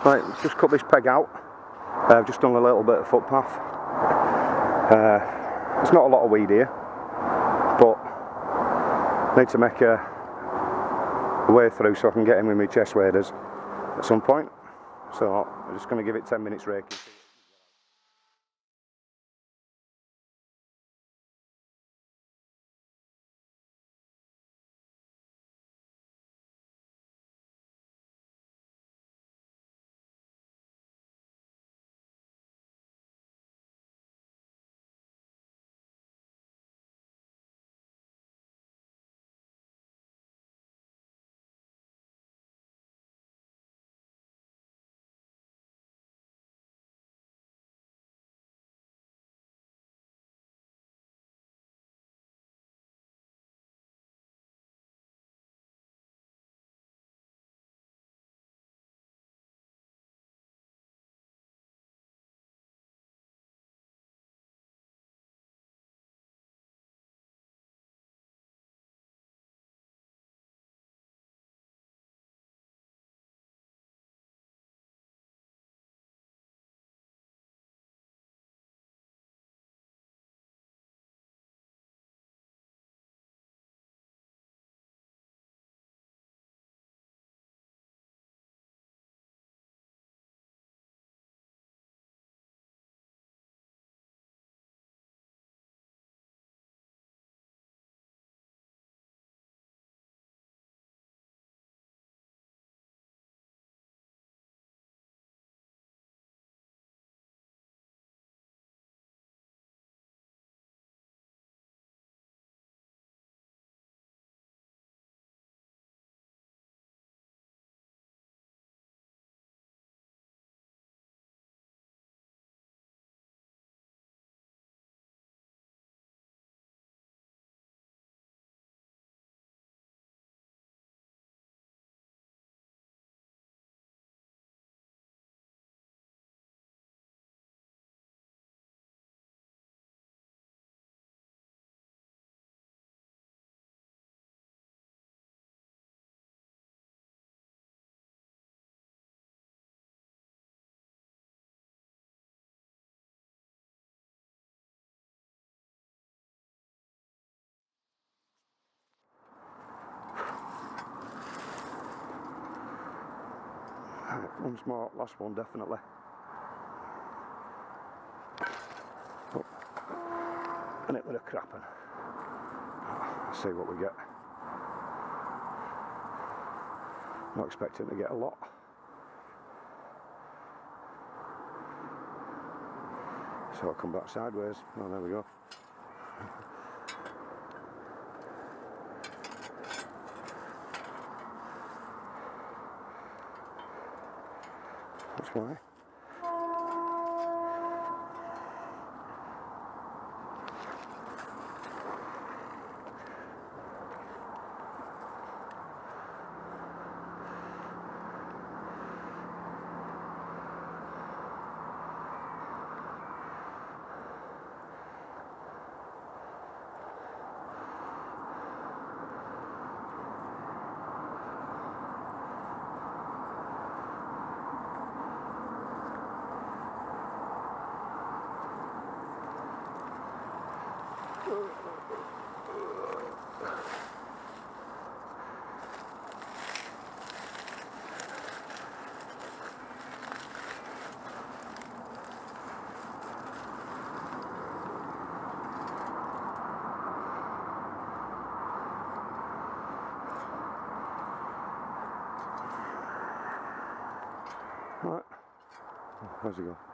Right, let's just cut this peg out. I've just done a little bit of footpath. There's not a lot of weed here, but I need to make a way through so I can get in with my chest waders at some point. So I'm just going to give it 10 minutes raking. Once more, last one definitely. Oh. And it was a crapper. Let's see what we get. Not expecting to get a lot. So I'll come back sideways. Oh, there we go. That's why. Right, where's he go?